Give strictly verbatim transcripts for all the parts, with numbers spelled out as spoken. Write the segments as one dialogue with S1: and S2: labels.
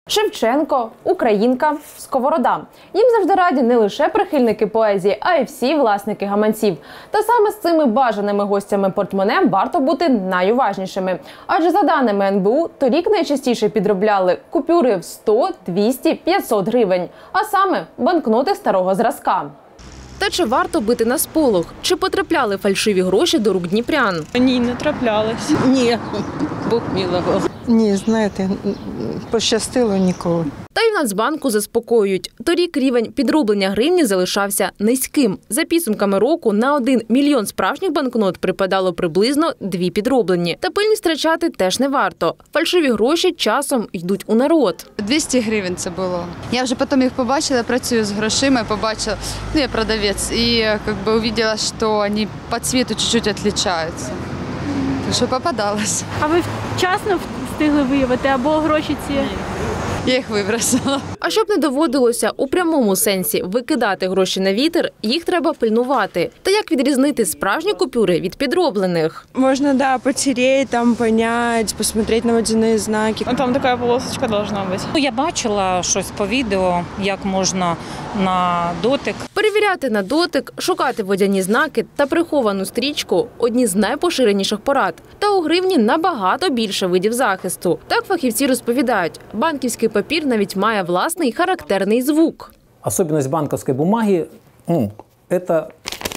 S1: Шевченко, Українка, Сковорода. Їм завжди раді не лише прихильники поезії, а й всі власники гаманців. Та саме з цими бажаними гостями портмоне варто бути найуважнішими. Адже за даними ен бе у, торік найчастіше підробляли купюри в сто, двісті, п'ятсот гривень, а саме банкноти старого зразка. Та чи варто бити на сполох? Чи потрапляли фальшиві гроші до рук дніпрян?
S2: Ні, не траплялось.
S3: Ні, Бог милував. Ні, знаєте, пощастило ніколи.
S1: Та й в Нацбанку заспокоюють. Торік рівень підроблення гривні залишався низьким. За підсумками року на один мільйон справжніх банкнот припадало приблизно дві підроблені. Та пильність втрачати теж не варто. Фальшиві гроші часом йдуть у народ.
S4: двісті гривень це було. Я вже потім їх побачила, працюю з грошима, побачила, ну я продавець, і як би увидела, що вони по цвету чуть-чуть відрізняються. Так що попадалось.
S2: А ви вчасно встигли виявити або гроші ці?
S4: Я їх вибросила.
S1: А щоб не доводилося у прямому сенсі викидати гроші на вітер, їх треба пильнувати. Та як відрізнити справжні купюри від підроблених?
S5: Можно, да, потереть, там, понять, посмотреть на водяные знаки.
S2: Ну, там така полосочка должна бути.
S6: Я бачила щось по відео, як можна на дотик.
S1: Перевіряти на дотик, шукати водяні знаки та приховану стрічку – одні з найпоширеніших порад. Та у гривні набагато більше видів захисту. Так фахівці розповідають, банківський папір навіть має власний характерний звук.
S7: Особенность банковской бумаги ну, – это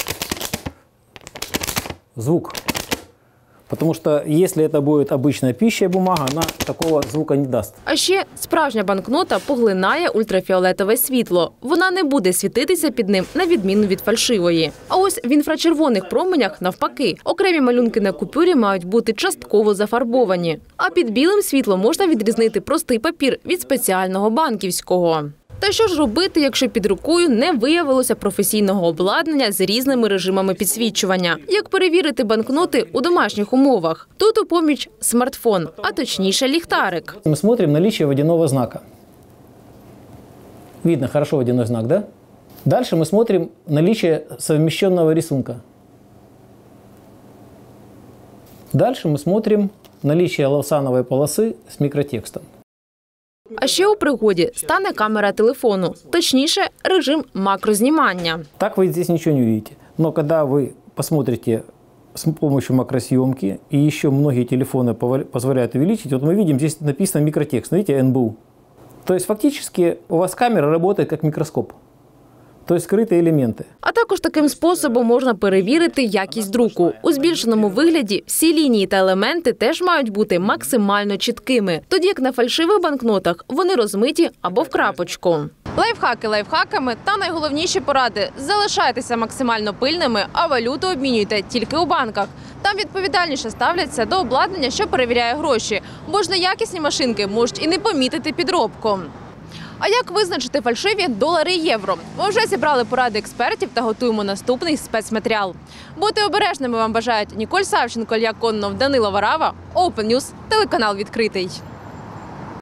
S7: звук. Потому что если это будет обычная пища бумага, она такого звука не даст.
S1: А ще справжня банкнота поглинає ультрафіолетове світло. Вона не буде світитися під ним, на відміну від фальшивої. А ось в інфрачервоних променях навпаки. Окремі малюнки на купюрі мають бути частково зафарбовані. А під білим світлом можна відрізнити простий папір від спеціального банківського. Та що ж робити, якщо під рукою не виявилося професійного обладнання з різними режимами підсвічування? Як перевірити банкноти у домашніх умовах? Тут у поміч смартфон, а точніше ліхтарик.
S7: Мы смотрим наличие водяного знака. Видно хорошо водяной знак, да? Дальше мы смотрим наличие совмещенного рисунка. Дальше мы смотрим наличие лавсановой полосы с микротекстом.
S1: А ще у пригоді стане камера телефону, точніше режим макрознімання.
S7: Так вы здесь ничего не увидите. Но когда вы посмотрите с помощью макросъемки, и еще многие телефоны позволяют увеличить, вот мы видим, здесь написано микротекст, видите, эн бе у. То есть фактически у вас камера работает как микроскоп. Тобто скриті елементи.
S1: А також таким способом можна перевірити якість друку. У збільшеному вигляді всі лінії та елементи теж мають бути максимально чіткими. Тоді як на фальшивих банкнотах вони розмиті або в крапочку. Лайфхаки лайфхаками та найголовніші поради. Залишайтеся максимально пильними, а валюту обмінюйте тільки у банках. Там відповідальніше ставляться до обладнання, що перевіряє гроші. Бо ж неякісні машинки можуть і не помітити підробку. А як визначити фальшиві долари і євро? Ми вже зібрали поради експертів та готуємо наступний спецматеріал. Бути обережними вам бажають Ніколь Савченко, Ілья Кононов, Данило Варава, Open News, телеканал відкритий.